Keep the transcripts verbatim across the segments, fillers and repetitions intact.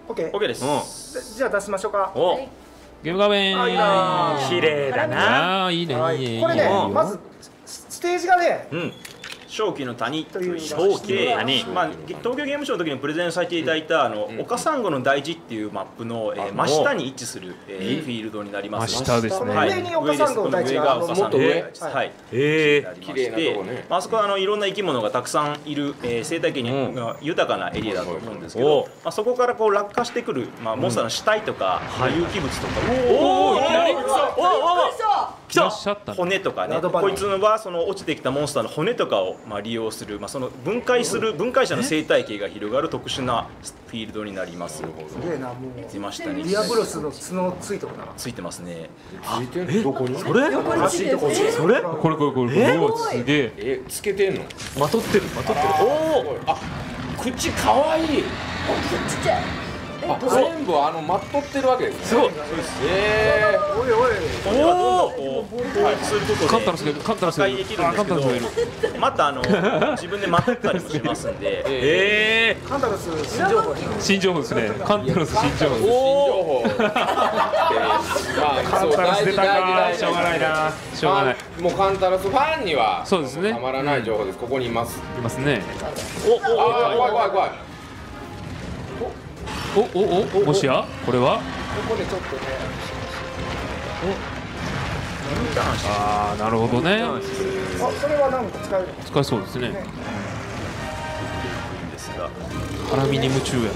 オッケー。 オッケーです。 じゃあ出しましょうか。 お、 ゲーム画面。 綺麗だな。 ああ、いいね、いいね。 これね、まずステージがね、 うん。正気の谷という正気の谷、まあ、東京ゲームショウの時にプレゼンさせていただいたあの岡サンゴの大地っていうマップのえー真下に位置するえーフィールドになります。 真下ですね。 上に岡サンゴの大地が岡サンゴの大地、はい、 ええ、 綺麗なとこね。あそこはあのいろんな生き物がたくさんいるえー生態系にが豊かなエリアだと思うんですけど、まあそこからこう落下してくるまあモンスターの死体とか有機物とか、 おお、いきなり。 来たしゃったね。 骨とかね、こいつのはその落ちてきたモンスターの骨とかをまあ利用する、まあその分解する分解者の生態系が広がる特殊なフィールドになります。 すげえな、もう出ましたね。 ディアブロスの角ついてるな。 ついてますね。 え、どこに？ それ？ 足とこそれ？ これこれこれ。うわ、すげえ。 え、つけてんの？ まとってるまとってる。 おお、あ、口可愛い。 ちっちゃい。 あ、全部あのまっとってるわけですね。 すごい。 ええ。 おいおい。 骨はどんどんこう回復することでカンタラスがいる。カンタラスがいる。 破壊できるんですけど、またあの自分でまとったりもしますんで。 ええ。 カンタロス新情報。 新情報ですね。カンタラス新情報。 新情報。まあ、そう大事大事大事。 しょうがないな。しょうがない。 もうカンタラスファンにはそうですね。 たまらない情報です。ここにいます。 いますね。 おお、怖い怖い怖い。 おおお、もしやこれは？ ここでちょっとね。 ああ、なるほどね。 あ、それはなんか使えるの？ 使えそうですね。 ですが、 ハラミに夢中やな。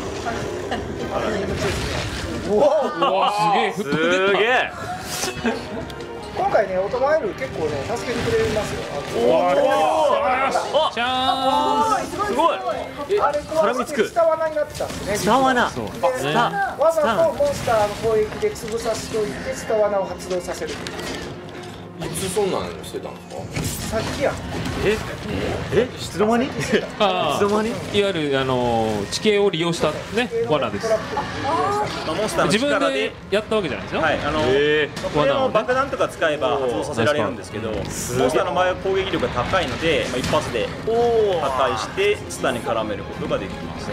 おお。 うわ、すげえ。 す吹っ飛んでげった。 え。 今回ね、オトマエル結構ね、助けてくれますよ。 じゃーん。 すごい。 あれ、絡みつく。下罠になってたんですね。 下罠。 そう。 でわざとモンスターの攻撃で潰させておいて、下罠を発動させる。 いつそんなのしてたんですか？ さっきやん。 ええ、いつの間に？いあつの間に？ あ、いわゆるあの地形を利用したね罠です。 まあモンスターの自分力でで、 やったわけじゃないですよ。 はい、あのえこれも爆弾とか使えば発動させられるんですけど、モンスターの場合は攻撃力が高いので、まあ一発で破壊してツタに絡めることができます。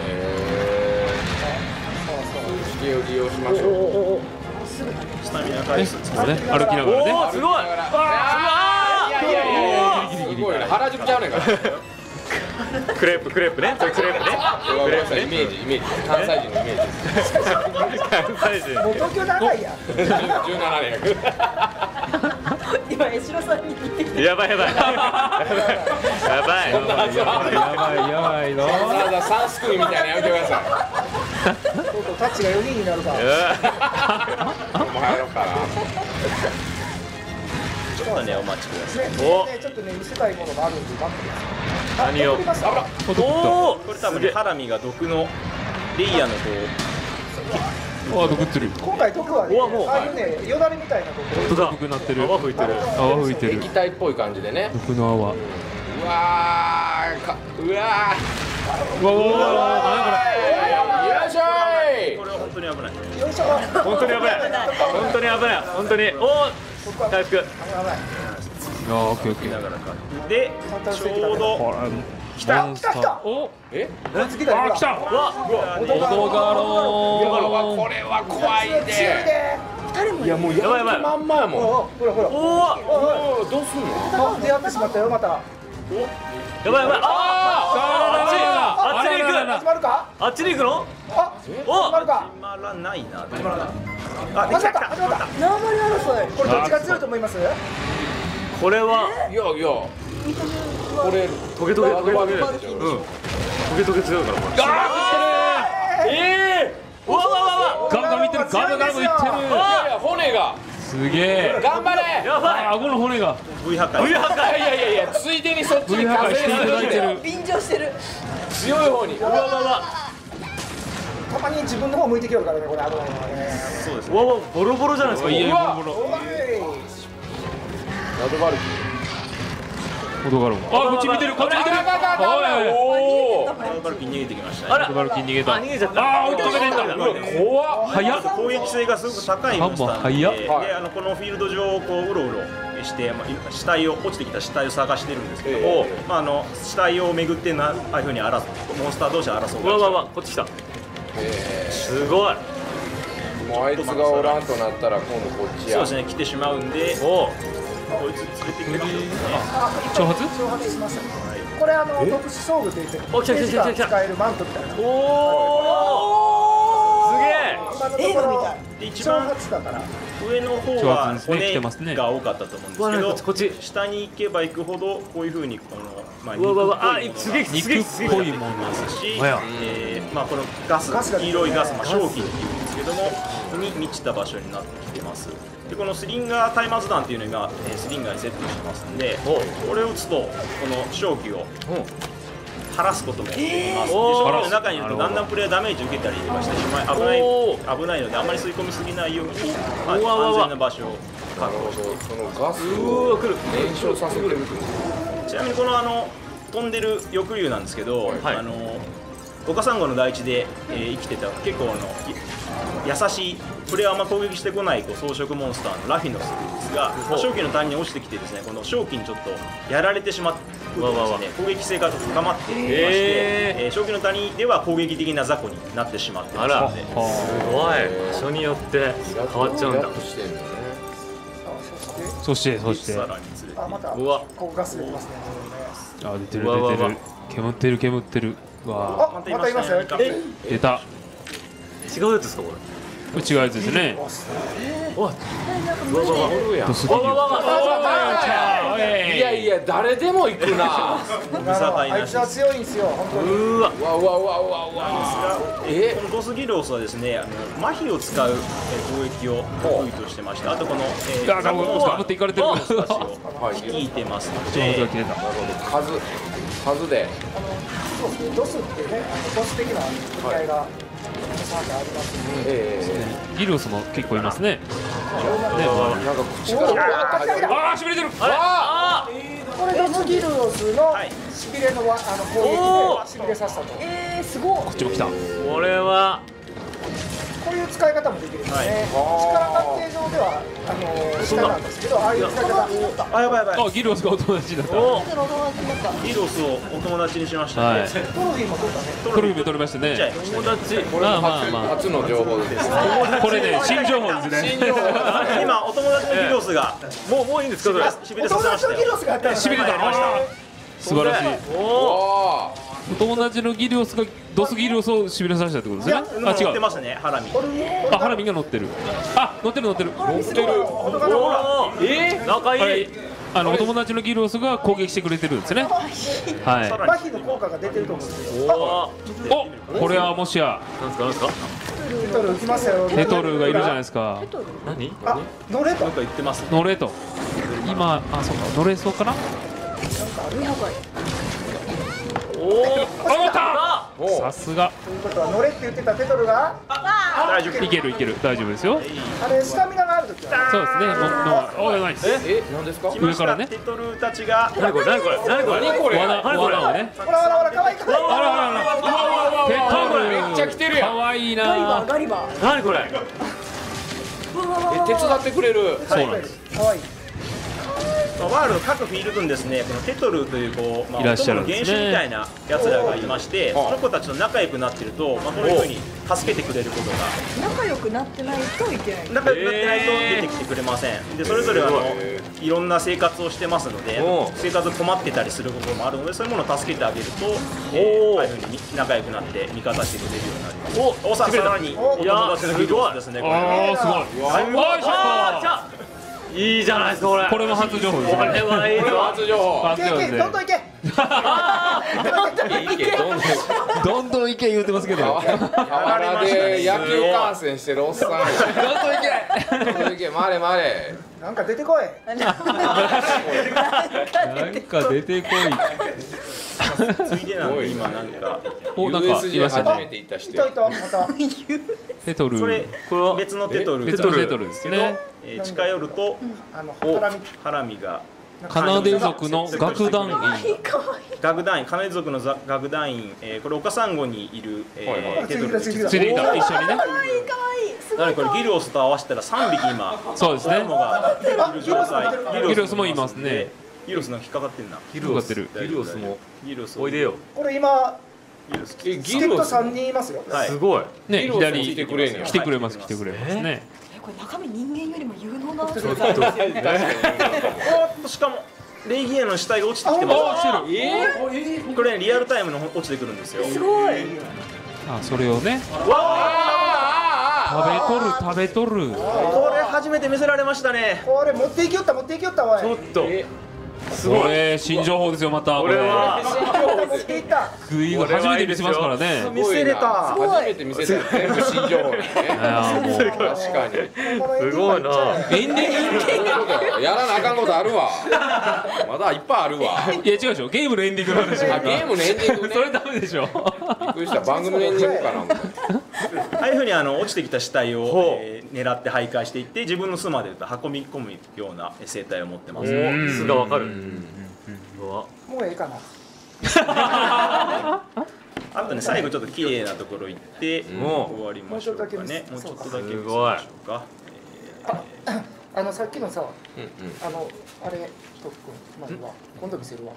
地形を利用しましょう。 スタミナ回数ね、歩きながらね。 おお、すごい。 いやいやいや、すごいね。原宿ちゃうねんから。 クレープクレープね。それクレープね。 ごめんなさい、イメージイメージ。関西人のイメージです。 関西人。 もう東京長いやん。 じゅうななねん。 今江代さんに似てる。 やばいやばい。やばい。 やばいやばいやばいの。 わざわざサンスクリーンみたいなやめてください。 とうとうタッチがよにんになるから。 もう入ろうかな。 ちょっとねお待ちください。 ね、 おねちょっとね見せたいものがあるんで待ってください。 何をあ送りました。 おお。 これ多分ねハラミが毒のレイヤーのこあ、毒ってる。 今回毒はね、 うわもうああいうねよだれみたいなとこ本当だ。 毒なってる。 泡吹いてる。 泡吹いてる液。体っぽい感じでね。 毒の泡。うわうわーか、うわうわうわうわ。 ー。いらっしゃい。 これは本当に危ない。 よいしょ。 本当に危ない。本当に危ない。本当に。おお。回復。 やばい。 あ、オッケーオッケー。 ながらかでちょうどほら、 来た来た来た。 お、 え？ 次だよ。 あ、来た。 わ。 オドガロー。 これは怖い強いで。 で。 いやもうやる気まんまやもん。 ほらほら。 おお。 おお、どうすんの？ あ、出会ってしまったよまた。 やばいやばい。ああ。あっちに行く。 始まるか？ あっちに行くの？ あ、始まるか？ 決まらないな。 あ、始まった始まった。 縄張り争い。 これどっちが強いと思います？ これは。 いやいや。これトゲトゲトゲトゲ。 うん。 トゲトゲ強いからこれ。 あええ。わわわわ。 ガンガンいってる。ガンガンガンいってる。 いやいや骨が。 すげえ。 頑張れ。 やばい。 あ、顎の骨が。 V 破壊。 V 破いやいやいや、ついでにそっちに V 破壊風していただいてる。 便乗してる。 強い方に。 うわわわ。 たまに自分の方向いてきよるからねこれ危ないのはね。 そうですね。 わわボロボロじゃないですか。 いやいや、ボロボロ。 おい。 ラドバルキ。 オドガロー。あ、こっち見てる。こっち見てる。 おお。 ラウバルキン逃げてきましたね。 あら。 オドガロー逃げた。 あ、逃げちゃった。 あー、追い止めてんだ。 怖っ。 早っ。 攻撃性がすごく高いモンスターなので、 早っであのこのフィールド上をこううろうろして、まあ、死体を落ちてきた死体を探してるんですけども、 えまああの死体を巡ってなああいうふうに争モンスター同士で争う。 わわわこっち来た。 すごい。 もうあいつがおらんとなったら今度こっちや。 そうですね、来てしまうんで、 おこいつ連れてきてくれるんですね。 挑発挑発しましたね。これあの特殊装具といってお来た来た来た来た使えるマントみたいな。 おお、すげえ。 今のところ挑で一番発だから。 上の方挑は発ですね来てますね骨が多かったと思うんですわあ、 けど、 こっち。 下に行けば行くほどこういう風にこのまあうわうわうわ、あ、 肉っすげえぽいすげえ肉すげえ。 っぽいものますし、 あやえーまあこのガスガスが黄色いガス、まあ正気っていうんですけども、に満ちた場所になってきてます。でこのスリンガータイマーズ弾っていうのが、えースリンガーにセットしてますんで、これを撃つとこの正気を晴らすこともできます。でおー正気の中にいるとだんだんプレイヤーダメージ受けたりとかしてしまい危ないお危ないのであんまり吸い込みすぎないように、まあ、 うわうわうわ安全な場所を確保していく。 そのガスうをわ、来る。 燃焼させてる。 ちなみにこのあの飛んでる翼竜なんですけど、 はいあの岡サンゴの大地で、えー生きてた結構あのい優しいプレイヤーあんま攻撃してこないこう草食モンスターのラフィノスですが、まあ正気の谷に落ちてきてですね、この正気にちょっとやられてしまうとわわわですね、攻撃性が高まっていまして、 へーえー正気の谷では攻撃的な雑魚になってしまってまあら、 すすので、 ごい。場所によって変わっちゃうんだイラッ。としてんのね。 そしてそしてさらに連れてあまたうわここガス出てますね。 あ出てるうわうわうわ出てる煙ってる煙ってるうわあまたいますよ。 え出た違うやつですか、これ。 これ違うやつですねおい。 おるやん。 ドスギリわわわわ。 いやいや誰でも行くな。 無さかいあいつはなしです。 強いんですよ本当に。 うわ。 わわわわわ。えこのドスギロスはですね、あの麻痺を使う、えー攻撃を得意としてまして、あとこの、えガガブガブっていかれてるモンスターたちをはい。 率いてますの上手でが切れた数数で。 そうですね。ドスってねあのボス的な組合がサークありますんで。 えギルオスも結構いますねえなんか口からバーッてああしびれてるああ。 これドスギルオスのはいしびれのわあの攻撃でしびれさせたと。 えー、すごい。 こっちも来たこれは。 こういう使い方もできるんですね。 はい力関係上ではあの下なんですけど、ああいう使い方。 あやばいやばいあギルオスがお友達だったお。 その友達だった。 ギロスをお友達にしましたね、 はいトロフィーも取ったね。 トロフィー取りましたじゃあね友達。 これもまあまあ初まあ初の情報です。 これね新情報ですね今お友達のギロスがもうもういいんですか、それ。 しびれおさせましたよ友達のギロスがやったんですしびれたました素晴らしいおお。 わお友達のギリオスがドスギリオスをしびれさせたってことですねあ違う乗ってますね、ハラミ。 あハラミが乗ってるあ乗ってる乗ってるあ乗ってる。 本当かな、ほら。 おー、えー、仲いい。 はいあのお友達のギリオスが攻撃してくれてるんですねはいさら麻痺の効果が出てると思うんですよ。 おー、 おこれはもしやなんですか、なんですか。 テトル浮きますよ。 テトルがいるじゃないですか何。 あ乗れと。 なんか言ってますね。 乗れと今あそうか乗れそうかなおお。 あ乗ったおさすがということは乗れって言ってたテトルが大丈夫。 いけるいける大丈夫ですよあれスタミナがあるときはそうですねののおやないですえ何ですか。 来まし上からねたテトルたちが。 何これ、何これ、何これ。 何これ。 罠何これ罠をねほらほらほら可愛い可愛い。 あらあらあらテトルめっちゃ来てるやん。 かわいいガリバーなガリバー。 何これ。 え手伝ってくれる。 そうなんです可愛い。 まあワールド各フィールドにですね、このテトルというこう、まあ、 いらっしゃるのんですね原種みたいなやつらがいまして、その子たちと仲良くなってると、まあ、このように助けてくれることが仲良くなってないといけない。 仲良くなってないと出てきてくれません。でそれぞれあのいろんな生活をしてますのでおう生活困ってたりすることもあるので、そういうものを助けてあげると、えおうーああいうふうに仲良くなって味方してくれるようになります。 おおさ来てくれたさらにお友達のギロスですね。これあーすごいだいぶおいしょあー、じゃあ。いいじゃないですか、これ。 これも初情報ですこれねはいいぞ。 初情報。 初情報ですいけいけどんどんねいけ。 あいいけどんどん。 どんどんいけ言うてますけど河原で野球観戦してるおっさん。どんどんいけ。どんどんいけ。回れ回れ。 なんか出てこい。 なんか出てこいついでなんで今なんかおなんかユーエスジェーいましたね初めて行った人いたいたまた。 テトルそれこれは別のテトル別のテトルですねえー近寄るとあのハラミ。 ハラミがカナデ族の楽団員楽団員、カナデ族のざ楽団員、えーこれ岡サンゴにいる、えーはいはいテトルですついてきたついてきた一緒にね可愛い可愛い。すごい何これギルオスと合わせたらさんびき今そうですね子供がいる状態。 ギルオスもいますねギルオスなんか引っかかってんな。 ギルオスってるギルオスもギルオスおいでよ。 これ今えギル助っ人さんにんいますよ。 はいすごい。 ね、 ギロさん左来てくれんねや来てくれます来てくれますね。 えこれ中身人間よりも有能な確かにおっとしかもレイギアの死体が落ちてきてます。 えこれリアルタイムの落ちてくるんですよ。 すごい。 あ、それをねあ食べとる食べとる。 これ初めて見せられましたね。 これ持っていきよった持っていきよったおい。 ちょっと。 これ新情報ですよまた。これこれは持っていった。 食いが初めて見せますからね。 見せれた。 初めて見せた全部新情報にねあーもう確かにすごいな。 エンディンそういうことよやらなあかんことあるわまだいっぱいあるわグいや違うでしょゲームのエンディングの話あゲームのエンディングねそれダメでしょ。 びっくりした番組のエンディングかな思ってああいうふうにあの落ちてきた死体を、えー狙って徘徊していって自分の巣まで運び込むような生態を持ってます。 素がわかる。うわ。 もうええかな。 あとね最後ちょっと綺麗なところ行って、 も終わりましょうかね。もうちょっとだけ見せすごいましょうか。 あのさっきのさ、 うんうんあのあれ特訓まあいいわ。今度見せるわ。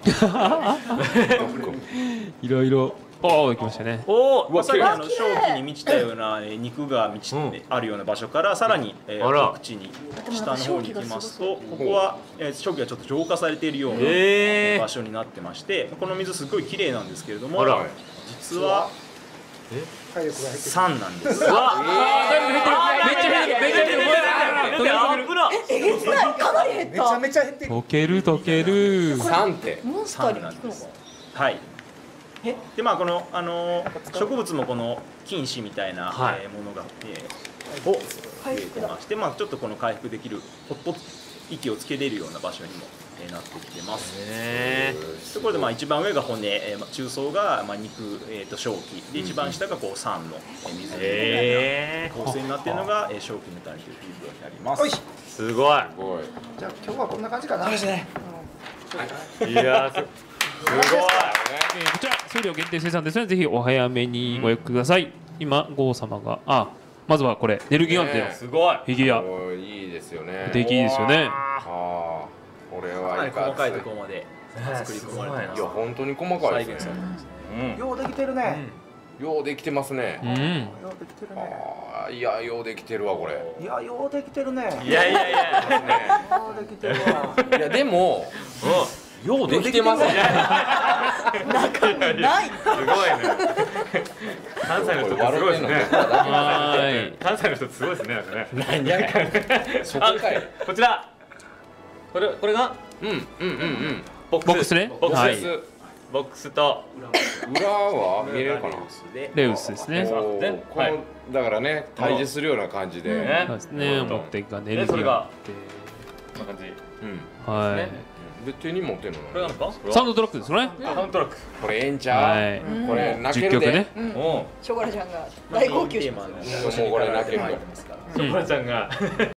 いろいろ。おお来ましたね。 おお。 まさにあの正気に満ちたようなえー肉が満ちうんてあるような場所からさらにえあらー口に下の方に行きますとここはえー正気がちょっと浄化されているようなええ場。所になってましてこの水すごい綺麗なんですけれどもあら。 実は体力が減ってる。 酸なんです。 うわ。 めっちゃ減ってるめっちゃ減ってる。 出てあぶな。 えげつないかなり減っめちゃた。 めちゃ減ってる。 溶ける溶ける。 さんってモンスター酸に効くのかなんです。はい。 えでまあこのあのー植物もこの菌糸みたいな、 はいえーものが、えお。 ー増えてましてまあちょっとこの回復できるほっと息をつけれるような場所にも、えーなってきてます。 ねところでまあ一番上が骨、えーまあ中層がまあ肉、えー、と正気で一番下がこう酸のえー水みたいえな構成になっているのが、えー、正気メタルというフィールドになります。 おいし。 すごい。 すごいじゃあ今日はこんな感じかな。そうですね。 いやーす。すごい。 えーこちら数量限定生産ですのでぜひお早めにご予約ください。今郷様があまずはこれネルギガンテのねすごい。 フィギュアおいいいですよね出来いいですよね。 ああこれかなはいかり細かいとつころまで作り込まれてますいや本当に細かい再現ですねされてますね。 うん。 ようできてるね。 ようできてますねうん。 ようできてるね。 ああいやようできてるわこれいやようできてるね。 いやいやいや。 ようできてるわ。 いやでもようできてますね中身ない。 すごいね。関西の人ってすごいですね。 はーい。 関西の人ってすごいですね。なんかね。 何やそこかいこちら。これこれがうんうんうんうんボックス。 ボックスねボックス。 はいボックスと裏は見れるかなレウスですね。 おーこはいのだからね対峙するような感じでねそうですね。持ってがネルギガンでそれがテ。 こんな感じ。 うんはねで手に持ってんのこれがなんか？ い。サウンドトラックですね。 サウンドトラック。 これええんちゃうはい。 これ泣け 10 るで曲ね。 うん。 おお。 ショコラちゃんが大号泣しますよ。 もうこれ泣ける入ってますから。 ショコラちゃんが